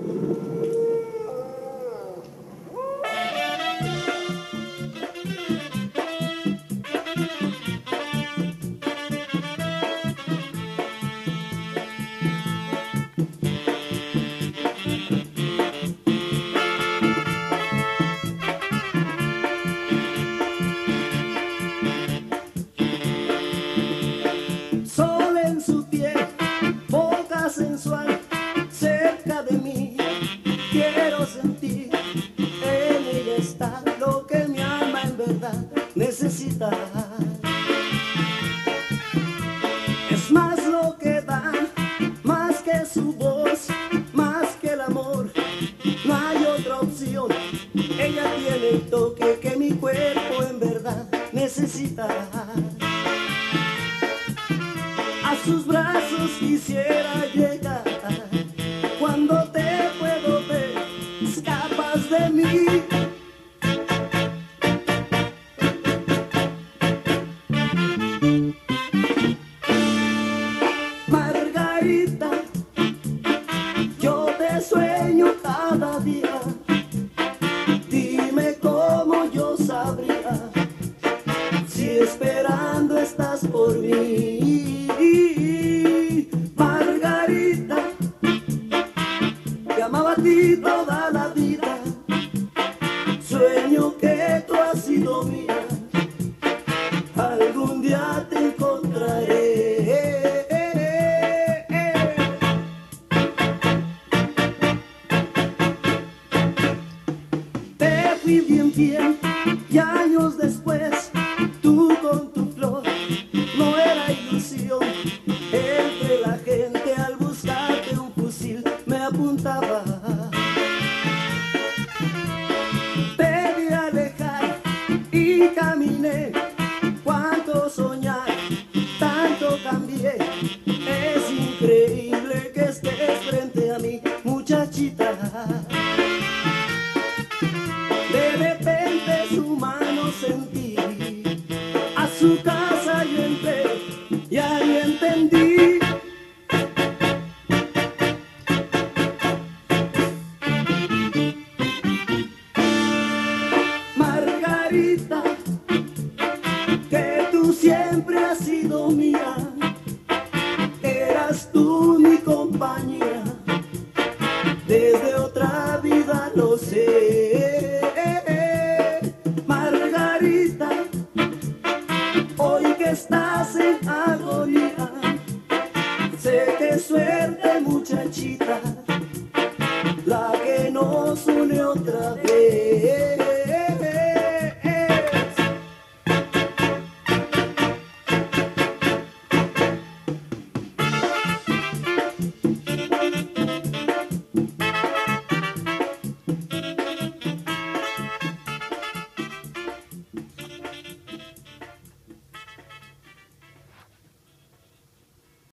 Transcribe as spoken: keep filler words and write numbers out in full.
Sol en su piel, boca sensual, cerca de mí, quiero sentir. En ella está lo que mi alma en verdad necesita. Es más lo que da, más que su voz, más que el amor. No hay otra opción, ella tiene el toque que mi cuerpo en verdad necesita. A sus brazos quisiera llegar, cuando te puedo ver, escapas de mí. Margarita, yo te sueño cada día, dime cómo yo sabría si esperando estás por mí. Margarita, te amaba a ti toda la vida, sueño que tú has sido mía, algún día te encontraré. Te fui bien fiel y años después, tú con tu flor, no era ilusión. Entre la gente al buscarte un fusil me apuntaba. Te vi alejar y caminé, cuánto soñar, tanto cambié. Es increíble que estés frente a mí, muchachita. De repente su mano sentí, a su casa yo entré y ahí entendí. Margarita, que tú siempre has sido mía, eras tú mi compañía, desde otra vida lo sé. Margarita, hoy que estás en agonía, sé que suerte muchachita, la que nos une otra vez.